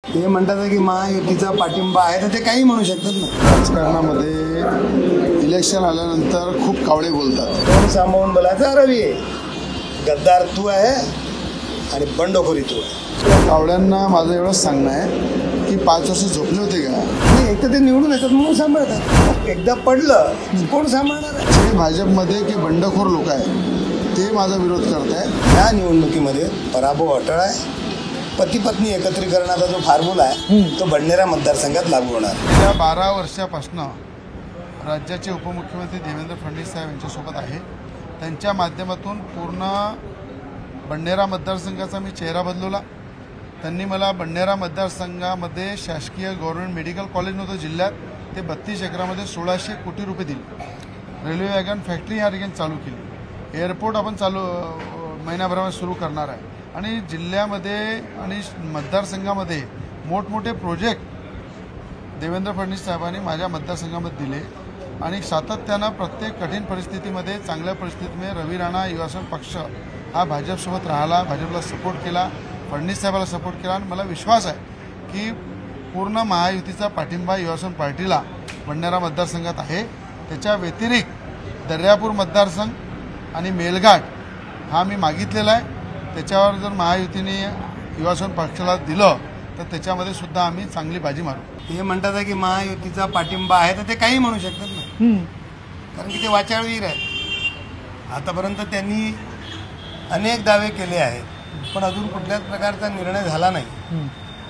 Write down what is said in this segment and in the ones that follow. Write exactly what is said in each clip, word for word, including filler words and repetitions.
ते म्हणतात की महायुतीचा पाठिंबा आहे तर ते काही म्हणू शकतात ना। राजकारणामध्ये इलेक्शन आल्यानंतर खूप कावळे बोलतात। तोंड सांभाळून बोलायचा रवी आहे, गद्दार तू आहे आणि बंडखोरी तू आहे। कावळ्यांना माझं एवढंच सांगणं आहे की पाच वर्ष झोपले होते का? नाही, एक तर ते निवडून येतात म्हणून सांभाळतात, एकदा पडलं कोण सांभाळणार आहे? जे भाजपमध्ये की बंडखोर लोक आहेत ते माझा विरोध करत आहेत। या निवडणुकीमध्ये पराभव अटळ आहे। पती पत्नी एकत्रीकरणाचा जो फॉर्म्युला आहे तो बडनेरा मतदारसंघात लागू होणार। गेल्या बारा वर्षापासून राज्याचे उपमुख्यमंत्री देवेंद्र फडणवीस साहेब यांच्यासोबत आहे। त्यांच्या माध्यमातून पूर्ण बडनेरा मतदारसंघाचा मी चेहरा बदलवला। त्यांनी मला बडनेरा मतदारसंघामध्ये शासकीय गव्हर्नमेंट मेडिकल कॉलेज नव्हतं जिल्ह्यात, ते बत्तीस एकरामध्ये सोळाशे कोटी रुपये दिले। रेल्वे वॅगन फॅक्टरी या ठिकाणी चालू केली। एअरपोर्ट आपण चालू महिन्याभरामध्ये सुरू करणार आहे आणि जिल्ह्यामध्ये आणि मतदारसंघामध्ये मोठमोठे प्रोजेक्ट देवेंद्र फडणवीस साहेबांनी माझ्या मतदारसंघामध्ये दिले आणि सातत्यानं प्रत्येक कठीण परिस्थितीमध्ये चांगल्या परिस्थितीमध्ये रवी राणा युवासेना पक्ष हा भाजपसोबत राहिला, भाजपला सपोर्ट केला, फडणवीस साहेबाला सपोर्ट केला आणि मला विश्वास आहे की पूर्ण महायुतीचा पाठिंबा युवासेना पार्टीला बडनेरा मतदारसंघात आहे। त्याच्या व्यतिरिक्त दर्यापूर मतदारसंघ आणि मेलघाट हा मी मागितलेला आहे। त्याच्यावर जर महायुतीने युवासेना पक्षाला दिलं तर त्याच्यामध्ये सुद्धा आम्ही चांगली बाजी मारू। ते म्हणतात की महायुतीचा पाठिंबा आहे तर ते काही म्हणू शकतात ना, कारण की ते वाचाळवीर आहेत। आतापर्यंत त्यांनी अनेक दावे केले आहेत पण अजून कुठल्याच प्रकारचा निर्णय झाला नाही।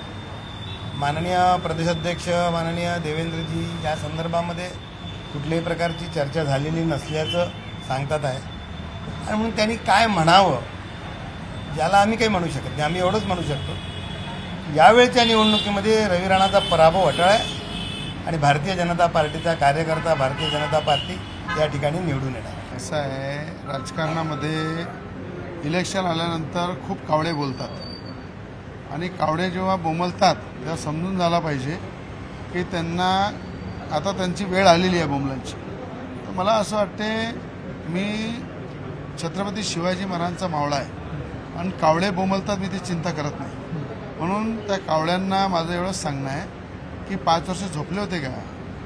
माननीय प्रदेशाध्यक्ष माननीय देवेंद्रजी या संदर्भामध्ये कुठल्याही प्रकारची चर्चा झालेली नसल्याचं सांगतात आहे आणि म्हणून त्यांनी काय म्हणावं ज्याला आम्ही काही म्हणू शकत नाही। आम्ही एवढंच म्हणू शकतो यावेळच्या निवडणुकीमध्ये रवी राणाचा पराभव अटळ आहे आणि भारतीय जनता पार्टीचा कार्यकर्ता भारतीय जनता पार्टी या ठिकाणी निवडून येणार। असं आहे, राजकारणामध्ये इलेक्शन आल्यानंतर खूप कावळे बोलतात आणि कावळे जेव्हा बोंबलतात तेव्हा समजून झाला पाहिजे की त्यांना आता त्यांची वेळ आलेली आहे बोंबलांची। तर मला असं वाटते मी छत्रपती शिवाजी महाराजांचा मावळा आहे आणि कावळे बोंबलतात मी ती चिंता करत नाही। म्हणून त्या कावळ्यांना माझं एवढंच सांगणं आहे की पाच वर्ष झोपले होते का?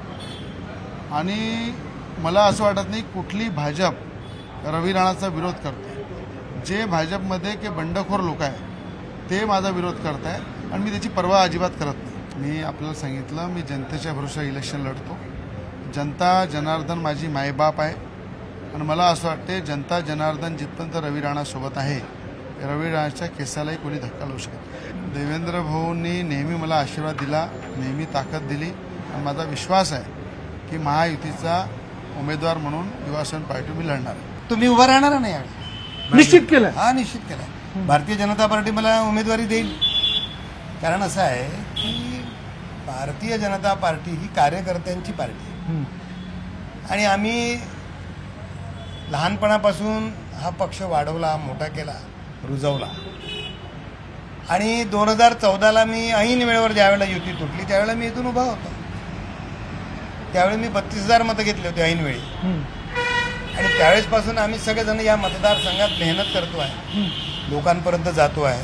आणि मला असं वाटत नाही कुठली भाजप रवी राणाचा विरोध करते। जे भाजपमध्ये की बंडखोर लोक आहेत ते माझा विरोध करत आहे आणि मी त्याची पर्वा अजिबात करत नाही। मी आपल्याला सांगितलं मी जनतेच्या भरोशा इलेक्शन लढतो। जनता जनार्दन माझी मायबाप आहे आणि मला असं वाटते जनता जनार्दन जिथपर्यंत रवी राणासोबत आहे रवी राणाच्या केसालाही कोणी धक्का लावू शकत। देवेंद्र भाऊंनी नेहमी मला आशीर्वाद दिला, नेहमी ताकद दिली आणि माझा विश्वास आहे की महायुतीचा उमेदवार म्हणून युवासेना पार्टी मी लढणार आहे। तुम्ही उभा राहणार नाही यावेळी? निश्चित केलं? हा, निश्चित केला। भारतीय जनता पार्टी मला उमेदवारी देईल। कारण असं आहे की भारतीय जनता पार्टी ही कार्यकर्त्यांची पार्टी आहे आणि आम्ही लहानपणापासून हा पक्ष वाढवला, मोठा केला, रुजवला आणि दोन हजार चौदाला मी ऐन वेळेवर ज्यावेळेला युती तुटली त्यावेळेला मी इथून उभा होतो। त्यावेळी मी बत्तीस हजार मतं घेतले होते ऐनवेळी आणि त्यावेळेसपासून आम्ही सगळेजण या मतदारसंघात मेहनत करतो आहे, लोकांपर्यंत जातो आहे,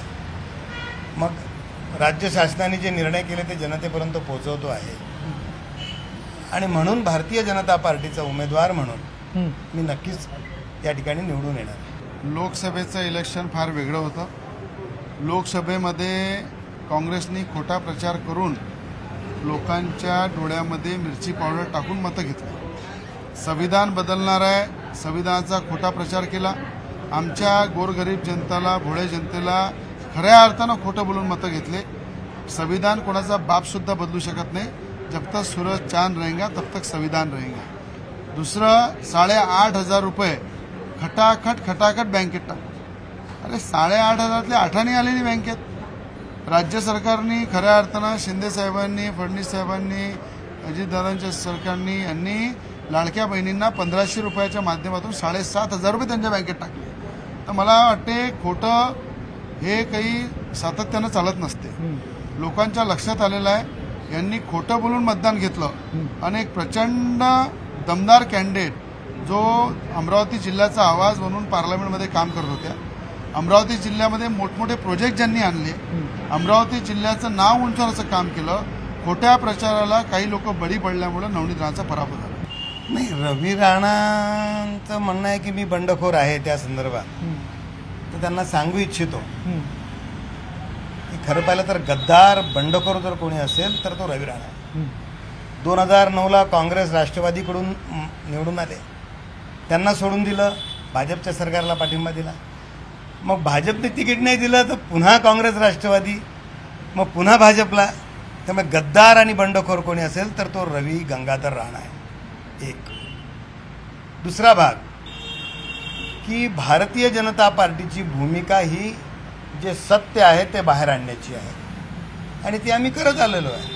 मग राज्य शासनाने जे निर्णय केले ते जनतेपर्यंत पोहोचवतो आहे आणि म्हणून भारतीय जनता पार्टीचा उमेदवार म्हणून मी नक्कीच या ठिकाणी निवडून येणार। लोकसभेचं इलेक्शन फार वेगळं होतं। लोकसभेमध्ये काँग्रेसनी खोटा प्रचार करून लोकांच्या डोळ्यामध्ये मिरची पावडर टाकून मतं घेतली। संविधान बदलणार आहे, संविधानाचा खोटा प्रचार केला। आमच्या गोरगरीब जनताला, भोळे जनतेला खऱ्या अर्थानं खोटं बोलून मतं घेतले। संविधान कोणाचा बापसुद्धा बदलू शकत नाही। जब तक सूरज चांद रहेगा तब तक संविधान रहेगा। दुसरं, साडेआठ हजार रुपये खटाखट खटाखट बँकेत टाक। अरे साडेआठ हजारातले आठाने आलेली बँकेत। राज्य सरकारने खऱ्या अर्थानं शिंदे साहेबांनी, फडणवीस साहेबांनी, अजितदादांच्या सरकारने यांनी लाडक्या बहिणींना पंधराशे रुपयाच्या माध्यमातून साडेसात हजार रुपये त्यांच्या बँकेत टाकले। तर मला वाटते खोटं हे काही सातत्यानं चालत नसते। लोकांच्या लक्षात आलेलं आहे यांनी खोटं बोलून मतदान घेतलं आणि एक प्रचंड दमदार कॅन्डिडेट जो अमरावती जिल्ह्याचा आवाज म्हणून पार्लमेंटमध्ये काम करत होत्या अमरावती जिल्ह्यामध्ये मोठमोठे प्रोजेक्ट ज्यांनी आणले, अमरावती जिल्ह्याचं नाव उंचावण्याचं काम केलं, खोट्या प्रचाराला काही लोक बळी पडल्यामुळे नवनीत राणाचा पराभव झाला. नाही, रवी राणांचं म्हणणं आहे की मी बंडखोर आहे त्या संदर्भात. तर त्यांना सांगू इच्छितो की खरं पाहिलं तर गद्दार बंडखोर जर कोणी असेल तर तो रवी राणा आहे. दोन हजार नऊला काँग्रेस राष्ट्रवादीकडून निवडून आले, त्यांना सोडून दिलं, भाजपच्या सरकारला पाठिंबा दिला. मग भाजपने तिकीट नाही दिलं तर पुन्हा काँग्रेस राष्ट्रवादी, मग पुन्हा भाजपला. त्यामुळे गद्दार आणि बंडखोर कोणी असेल तर तो रवी गंगाधर राणा आहे. एक दुसरा भाग की भारतीय जनता पार्टीची भूमिका ही जे सत्य आहे ते बाहेर आणण्याची आहे आणि ती आम्ही करत आलेलो आहे.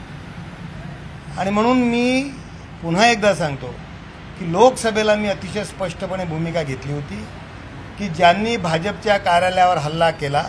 आणि म्हणून मी पुन्हा एकदा सांगतो की लोकसभेला मी अतिशय स्पष्टपणे भूमिका घेतली होती की ज्यांनी भाजपच्या कार्यालयावर हल्ला केला,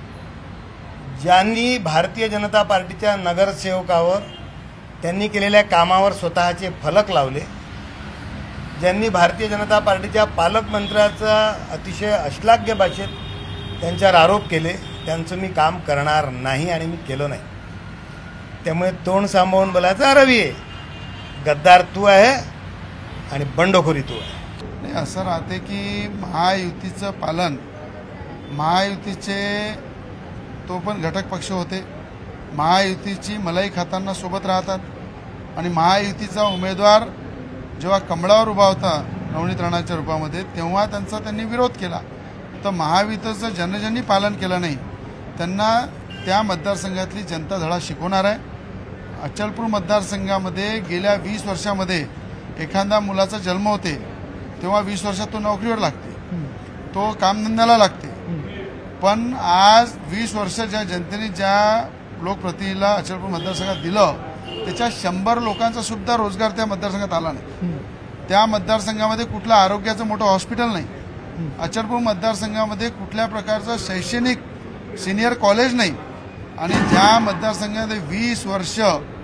ज्यांनी भारतीय जनता पार्टीच्या नगरसेवकावर त्यांनी केलेल्या कामावर स्वतःचे फलक लावले, ज्यांनी भारतीय जनता पार्टीच्या पालकमंत्र्याचा अतिशय अश्लाघ्य भाषेत त्यांच्यावर आरोप केले, त्यांचं मी काम करणार नाही आणि मी केलं नाही. त्यामुळे तोंड सांभाळून बोलायचा रवी आहे, गद्दार तू आहे आणि बंडखोरी तू आहे. नाही, असं राहते की महायुतीचं पालन, महायुतीचे तो पण घटक पक्ष होते, महायुतीची मलाई खाताना सोबत राहतात आणि महायुतीचा उमेदवार जेव्हा कमळावर उभा होता नवनीत राणाच्या रूपामध्ये तेव्हा त्यांचा त्यांनी विरोध केला. तर महायुतीचं ज्यांनी ज्यांनी पालन केलं नाही त्यांना त्या मतदारसंघातली जनता धडा शिकवणार आहे. अचलपूर मतदारसंघामध्ये गेल्या वीस वर्षामध्ये एखाद्या मुलाचा जन्म होते तेव्हा वीस वर्षात तो नोकरीवर लागते, तो कामधंद्याला लागते. पण आज वीस वर्ष ज्या जनतेने ज्या लोकप्रतिनिधीला अचलपूर मतदारसंघात दिलं त्याच्या शंभर लोकांचा सुद्धा रोजगार त्या मतदारसंघात आला नाही. त्या मतदारसंघामध्ये कुठलं आरोग्याचं मोठं हॉस्पिटल नाही, अचलपूर मतदारसंघामध्ये कुठल्या प्रकारचं शैक्षणिक सिनियर कॉलेज नाही. आणि ज्या मतदारसंघामध्ये वीस वर्ष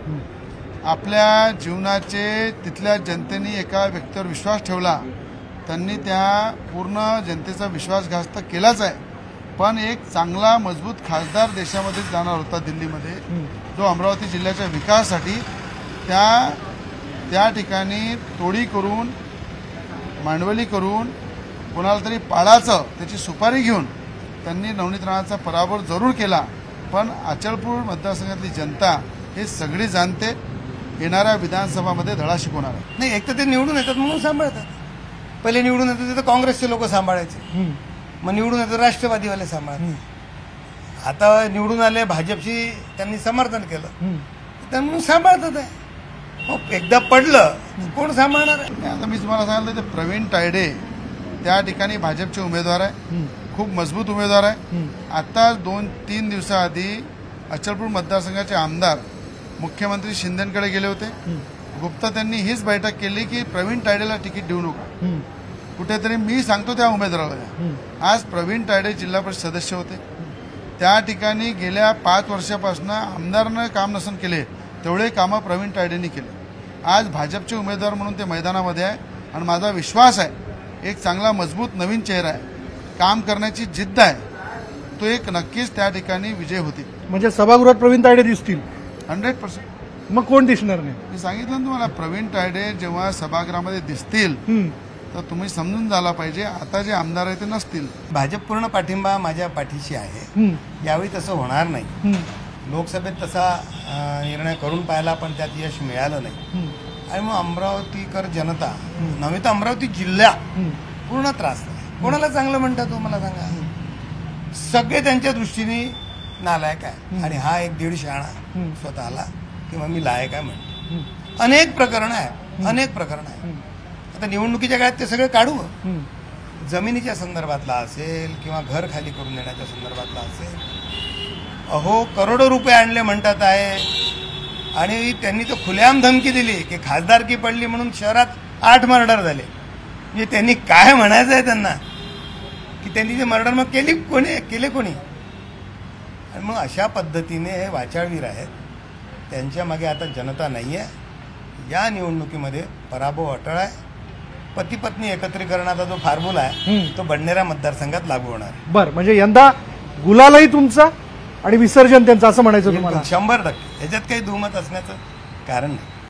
आपल्या जीवनाचे तिथल्या जनतेने एका व्यक्तीवर विश्वास ठेवला, त्यांनी त्या पूर्ण जनतेचा विश्वासघात तर केलाच आहे. पण एक चांगला मजबूत खासदार देशामध्ये जाणार होता दिल्लीमध्ये, जो अमरावती जिल्ह्याच्या विकासासाठी त्या त्या ठिकाणी तोडी करून मांडवली करून कोणाला तरी पाडाचं त्याची सुपारी घेऊन त्यांनी नवनीत राणाचा पराभव जरूर केला. पण अचलपूर मतदारसंघातली जनता हे सगळी जाणते, येणाऱ्या विधानसभामध्ये धडा शिकवणार आहे. नाही, एक तर ते निवडून येतात म्हणून सांभाळतात. पहिले निवडून येतात तर काँग्रेसचे लोक सांभाळायचे, मग निवडून येतात राष्ट्रवादीवाले सांभाळतात. आता निवडून आले, भाजपशी त्यांनी समर्थन केलं, त्यांना सांभाळतात आहे. मग एकदा पडलं कोण सांभाळणार आहे? आता मी तुम्हाला सांगितलं ते प्रवीण तायडे त्या ठिकाणी भाजपचे उमेदवार आहे, खूप मजबूत उमेदवार आहे. आता दोन तीन दिवसाआधी अचलपूर मतदारसंघाचे आमदार मुख्यमंत्री शिंदेकडे गेले होते. गुप्ता त्यांनी हीच बैठक केली की प्रवीण तायडेला तिकीट देऊ नका. कुठेतरी मी सांगतो त्या उमेदवाराला, आज प्रवीण तायडे जिल्हा परिषद सदस्य होते, त्या ठिकाणी गेल्या पाच वर्षापासून आमदारानं काम नसन केले तेवढे कामं प्रवीण तायडेंनी केले. आज भाजपचे उमेदवार म्हणून ते मैदानामध्ये आहे आणि माझा विश्वास आहे एक चांगला मजबूत नवीन चेहरा आहे, काम करण्याची जिद्द आहे, तो एक नक्कीच त्या ठिकाणी विजय होतील. म्हणजे सभागृहात प्रवीण तायडे दिसतील हंड्रेड पर्सेंट. मग कोण दिसणार नाही? मी सांगितलं ना तुम्हाला, प्रवीण तायडे जेव्हा सभागृहामध्ये दिसतील तर तुम्ही समजून झाला पाहिजे आता जे आमदार आहेत ते नसतील. भाजप पूर्ण पाठिंबा माझ्या पाठीशी आहे. यावेळी तसं होणार नाही. लोकसभेत तसा निर्णय करून पाहिला पण त्यात यश मिळालं नाही. आणि मग अमरावतीकर जनता नव्हे तर अमरावती जिल्हा पूर्ण त्रास नाही. कोणाला चांगलं म्हणतात तो मला सांगा? सगळे त्यांच्या दृष्टीने नालायक आहे. आणि हा एक दीड शाळा स्वतःला किंवा मी लायक आहे म्हणतो. अनेक प्रकरण आहे, अनेक प्रकरण आहे. आता निवडणुकीच्या काळात ते सगळे काढू, जमिनीच्या संदर्भातला असेल किंवा घर खाली करून देण्याच्या संदर्भातला असेल. अहो करोडो रुपये आणले म्हणतात आहे आणि त्यांनी तर खुलेआम धमकी दिली की खासदारकी पडली म्हणून शहरात आठ मर्डर झाले. म्हणजे त्यांनी काय म्हणायचं आहे त्यांना की त्यांनी जे मर्डर मग केली कोणी केले कोणी? आणि मग अशा पद्धतीने हे वाचाळवीर आहेत, त्यांच्या मागे आता जनता नाही आहे. या निवडणुकीमध्ये पराभव अटळ आहे. पती पत्नी एकत्रीकरणाचा जो फॉर्म्युला आहे हम्म. तो बडनेरा मतदारसंघात लागू होणार आहे. बर म्हणजे यंदा गुलालही तुमचा आणि विसर्जन त्यांचं असं म्हणायचं तुम्हाला? शंभर टक्के याच्यात काही दुमत असण्याचं कारण नाही.